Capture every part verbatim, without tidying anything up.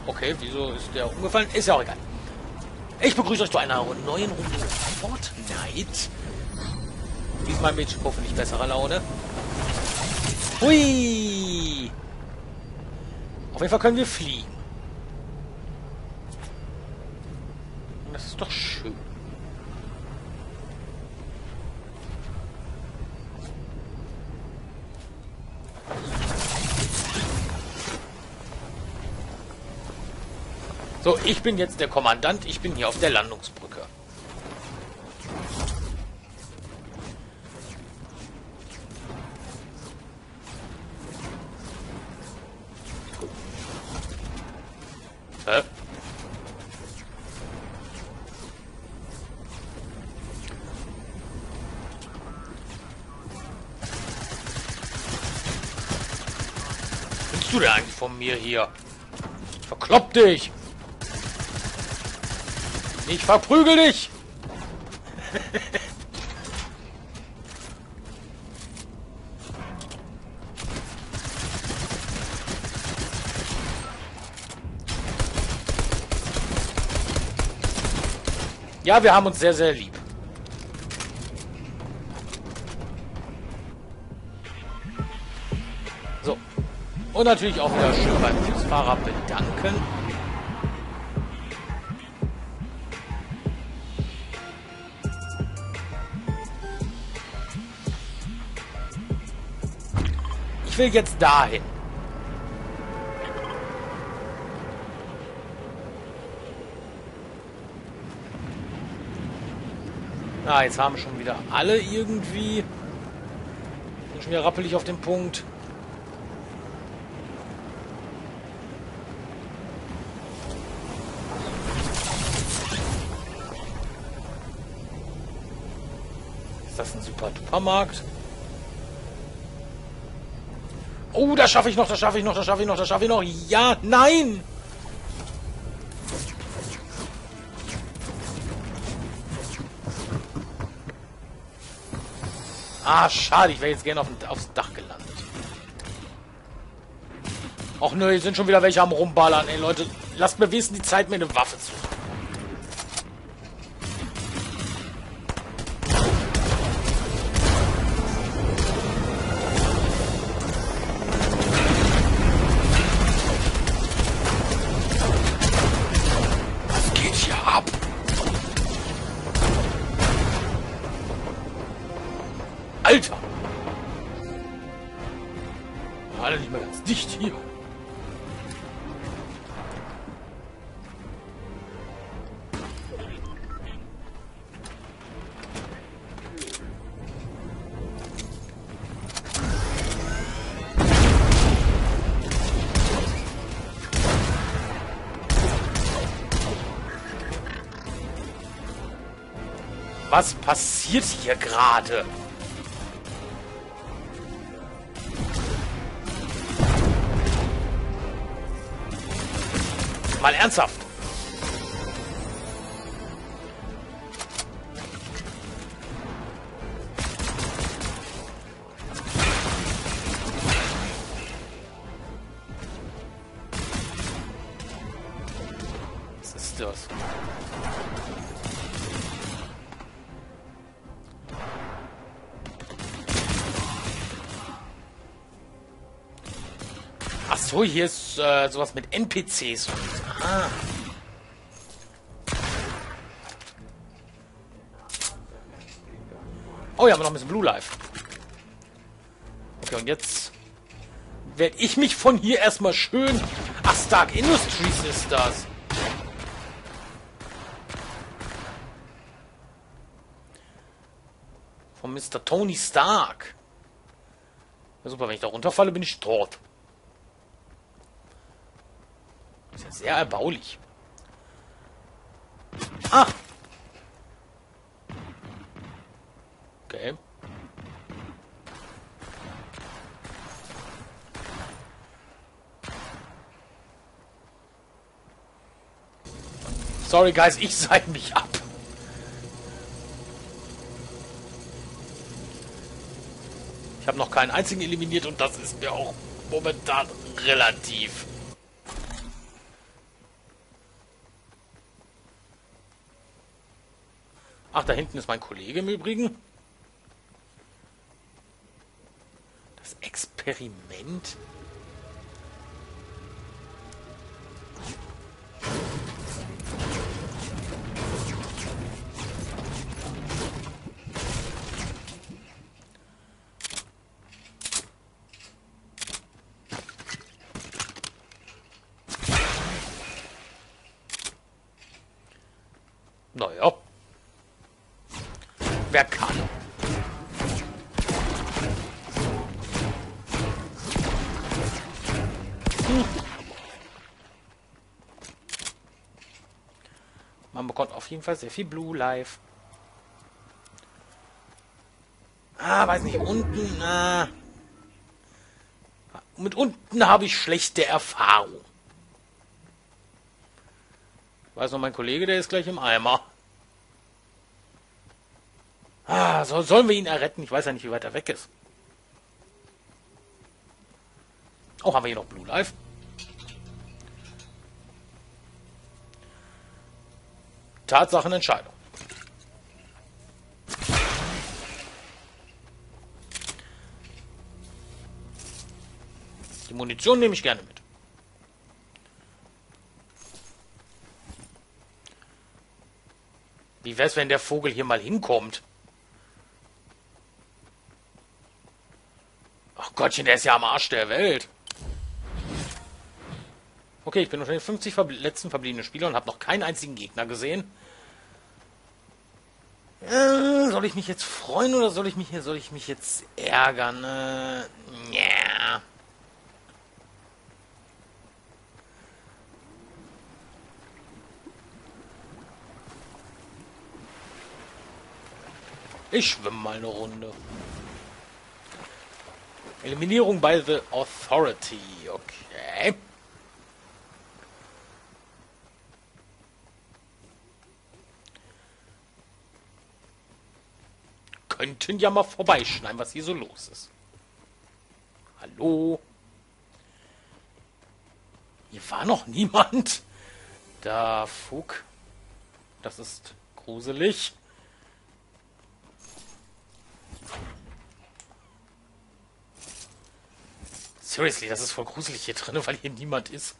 Okay, wieso ist der umgefallen? Ist ja auch egal. Ich begrüße euch zu einer neuen Runde Fortnite. Diesmal mit hoffentlich besserer Laune. Hui! Auf jeden Fall können wir fliegen. Und das ist doch schön. So, ich bin jetzt der Kommandant. Ich bin hier auf der Landungsbrücke. Hä? Was willst du denn eigentlich von mir hier? Verklopp dich! Ich verprügel dich! Ja, wir haben uns sehr, sehr lieb. So. Und natürlich auch wieder schön beim Busfahrer bedanken. Ich will jetzt dahin. Ah, jetzt haben schon wieder alle irgendwie... Sind schon wieder rappelig auf den Punkt. Ist das ein super Supermarkt? Oh, das schaffe ich noch, das schaffe ich noch, das schaffe ich noch, das schaffe ich noch. Ja, nein! Ah, schade, ich wäre jetzt gerne auf, aufs Dach gelandet. Och nö, hier sind schon wieder welche am Rumballern. Ey, Leute, lasst mir wissen, die Zeit, mir eine Waffe zu suchen. Was geht hier ab? Alter! Alle nicht mehr ganz dicht hier. Was passiert hier gerade? Mal ernsthaft. Was ist das? Ach so, hier ist äh, sowas mit N P Cs. Ah. Oh ja, aber noch ein bisschen Blue Life. Okay, und jetzt werde ich mich von hier erstmal schön... Ach, Stark Industries ist das. Von Mister Tony Stark. Ja, super, wenn ich da runterfalle, bin ich tot. Ist ja sehr erbaulich. Ah! Okay. Sorry, guys, ich seite mich ab. Ich habe noch keinen einzigen eliminiert und das ist mir auch momentan relativ Ach, da hinten ist mein Kollege im Übrigen. Das Experiment. Naja. Wer kann? Hm. Man bekommt auf jeden Fall sehr viel Blue Life. Ah, weiß nicht, unten. Ah. Mit unten habe ich schlechte Erfahrung. Weiß noch, mein Kollege, der ist gleich im Eimer. Ah, so, sollen wir ihn erretten? Ich weiß ja nicht, wie weit er weg ist. Oh, haben wir hier noch Blue Life? Tatsachenentscheidung. Die Munition nehme ich gerne mit. Wie wär's, wenn der Vogel hier mal hinkommt? Ach Gottchen, der ist ja am Arsch der Welt. Okay, ich bin unter den fünfzig verbl- letzten verbliebenen Spieler und habe noch keinen einzigen Gegner gesehen. Äh, soll ich mich jetzt freuen oder soll ich mich, soll ich mich jetzt ärgern? Äh, yeah. Ich schwimme mal eine Runde. Eliminierung by the Authority. Okay. Könnten ja mal vorbeischneiden, was hier so los ist. Hallo? Hier war noch niemand. Da, Fug. Das ist gruselig. Seriously, das ist voll gruselig hier drin, weil hier niemand ist.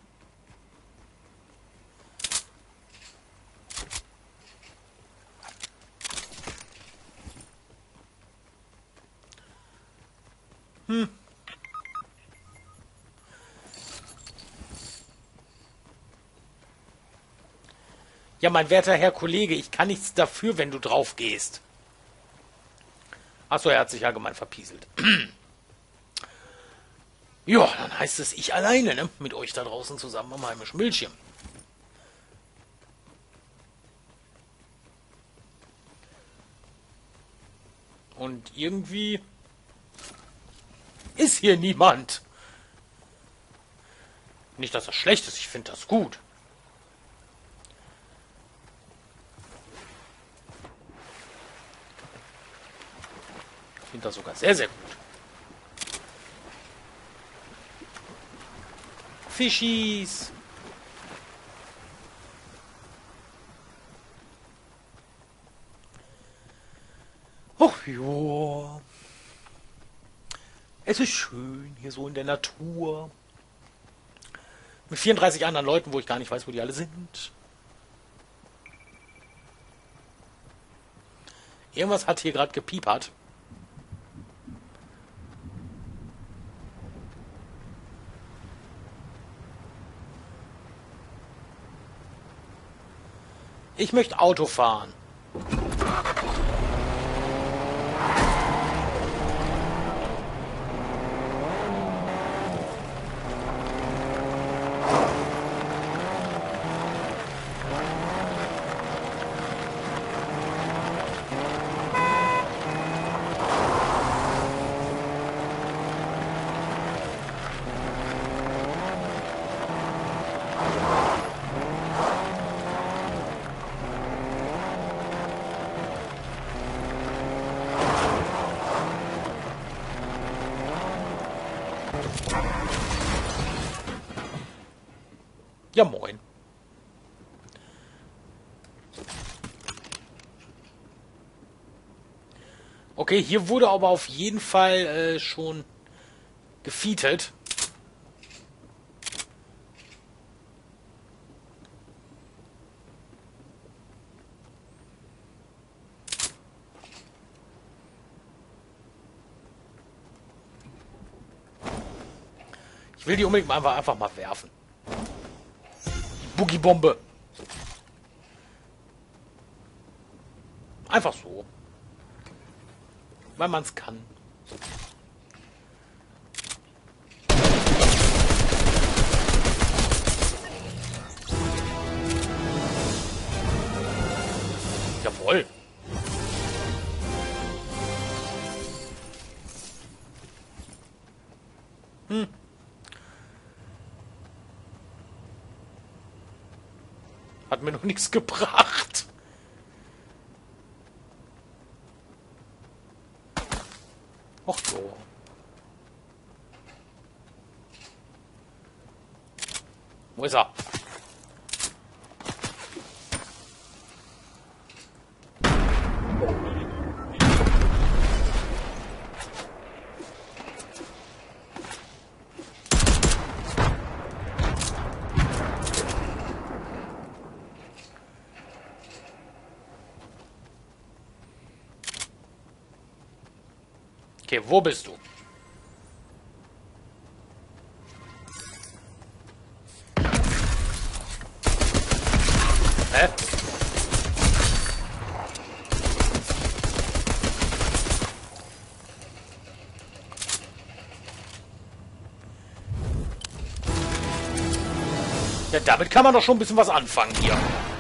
Hm. Ja, mein werter Herr Kollege, ich kann nichts dafür, wenn du drauf gehst. Achso, er hat sich allgemein verpieselt. Ja, dann heißt es ich alleine, ne? Mit euch da draußen zusammen am heimischen Bildschirm. Und irgendwie ist hier niemand. Nicht, dass das schlecht ist, ich finde das gut. Ich finde das sogar sehr, sehr gut. Fischis. Ach ja. Es ist schön hier so in der Natur. Mit vierunddreißig anderen Leuten, wo ich gar nicht weiß, wo die alle sind. Irgendwas hat hier gerade gepiepert. Ich möchte Auto fahren. Ja, moin. Okay, hier wurde aber auf jeden Fall äh, schon gefeatet. Ich will die unbedingt einfach, einfach mal werfen. Boogie-Bombe. Einfach so. Weil man es kann. Jawohl. Hm. Hat mir noch nichts gebracht. Ach so. Wo ist er? Okay, wo bist du? Hä? Ja, damit kann man doch schon ein bisschen was anfangen hier.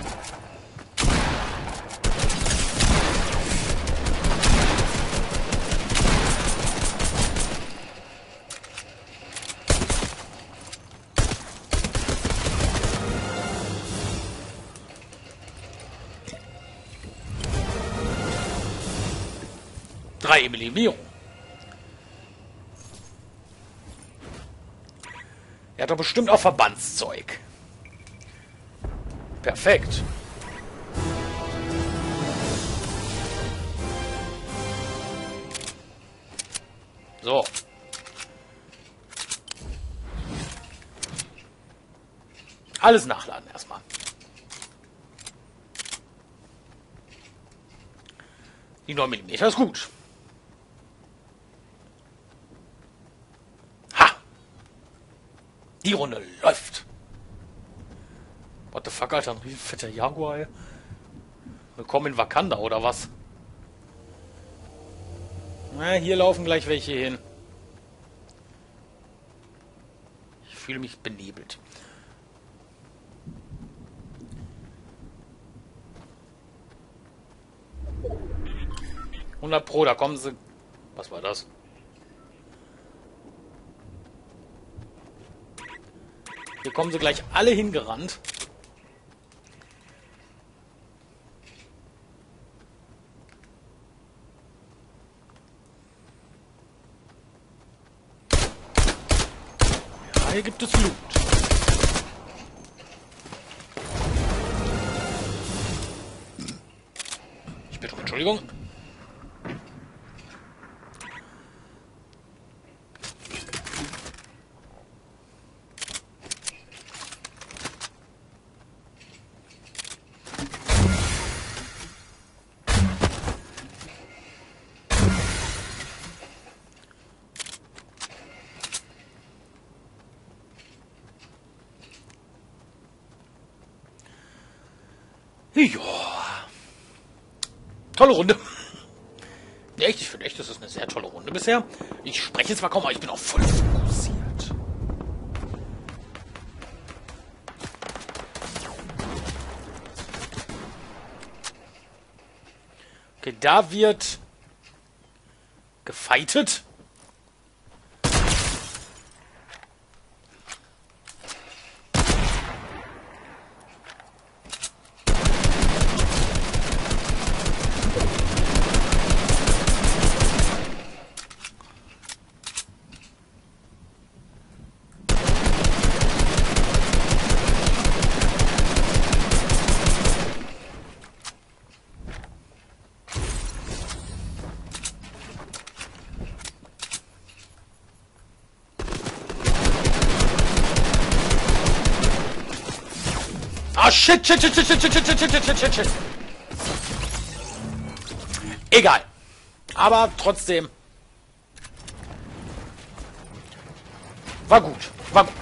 Drei Eliminierungen. Er hat doch bestimmt auch Verbandszeug. Perfekt. So. Alles nachladen erstmal. Die neun Millimeter ist gut. Ha! Die Runde läuft. What the fuck, Alter, ein riesen fetter Jaguar, ey. Willkommen in Wakanda, oder was? Na, hier laufen gleich welche hin. Ich fühle mich benebelt. hundert Pro, da kommen sie... Was war das? Hier kommen sie gleich alle hingerannt. Ja, hier gibt es Loot. Ich bitte um Entschuldigung. Ja. Tolle Runde. Echt, ich finde echt, das ist eine sehr tolle Runde bisher. Ich spreche zwar kaum, aber ich bin auch voll fokussiert. Okay, da wird gefightet. Ah, shit, shit, shit, shit, shit, shit, shit, shit, shit, shit, shit, shit. Egal. Aber trotzdem. War gut. War gut.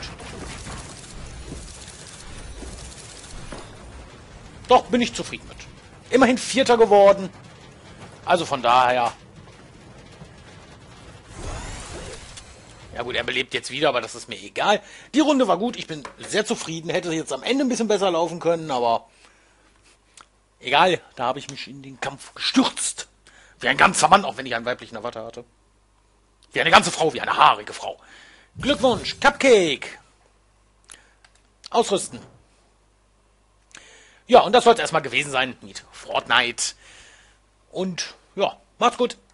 Doch, bin ich zufrieden mit. Immerhin Vierter geworden. Also von daher. Ja gut, er belebt jetzt wieder, aber das ist mir egal. Die Runde war gut, ich bin sehr zufrieden. Hätte jetzt am Ende ein bisschen besser laufen können, aber egal, da habe ich mich in den Kampf gestürzt. Wie ein ganzer Mann, auch wenn ich einen weiblichen Avatar hatte. Wie eine ganze Frau, wie eine haarige Frau. Glückwunsch, Cupcake. Ausrüsten. Ja, und das soll es erstmal gewesen sein mit Fortnite. Und ja, macht's gut.